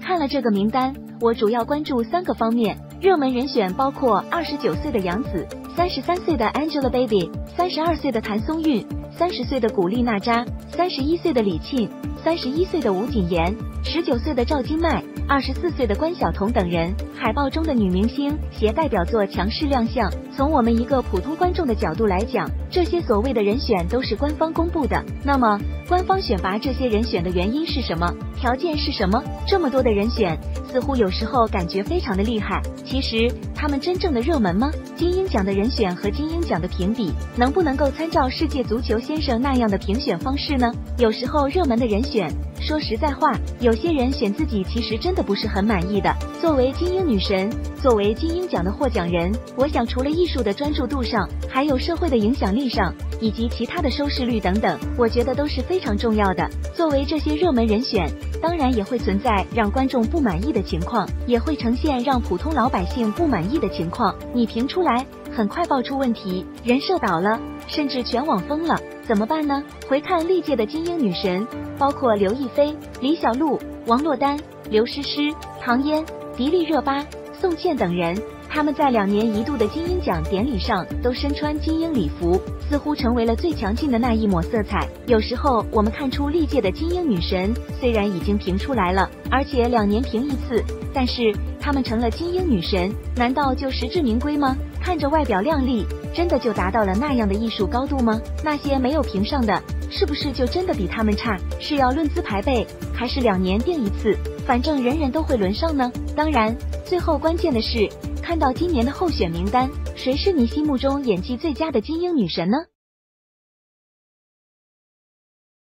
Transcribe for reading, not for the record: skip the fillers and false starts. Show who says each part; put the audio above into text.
Speaker 1: 看了这个名单，我主要关注3个方面。热门人选包括29岁的杨紫、33岁的 ANGELABABY、32岁的谭松韵、30岁的古力娜扎、31岁的李沁、31岁的吴谨言、19岁的赵今麦、24岁的关晓彤等人。海报中的女明星携代表作强势亮相。从我们一个普通观众的角度来讲，这些所谓的人选都是官方公布的。那么，官方选拔这些人选的原因是什么？条件是什么？这么多的人选，似乎有时候感觉非常的厉害。其实，他们真正的热门吗？金鹰奖的人选和金鹰奖的评比，能不能够参照世界足球先生那样的评选方式呢？有时候热门的人选，说实在话，有些人选自己其实真的不是很满意的。作为金鹰女神，作为金鹰奖的获奖人，我想除了艺术的专注度上，还有社会的影响力上，以及其他的收视率等等，我觉得都是非常重要的。作为这些热门人选，当然也会存在让观众不满意的情况，也会呈现让普通老百姓不满意的情况。你评出来，很快爆出问题，人设倒了，甚至全网疯了，怎么办呢？回看历届的金鹰女神，包括刘亦菲、李小璐、王珞丹、刘诗诗、唐嫣、迪丽热巴、宋茜等人，他们在2年一度的金鹰奖典礼上都身穿金鹰礼服，似乎成为了最强劲的那一抹色彩。有时候我们看出历届的金鹰女神虽然已经评出来了，而且2年评一次，但是她们成了金鹰女神，难道就实至名归吗？看着外表靓丽，真的就达到了那样的艺术高度吗？那些没有评上的，是不是就真的比他们差？是要论资排辈，还是2年定一次？反正人人都会轮上呢。当然，最后关键的是，看到今年的候选名单，谁是你心目中演技最佳的金鹰女神呢？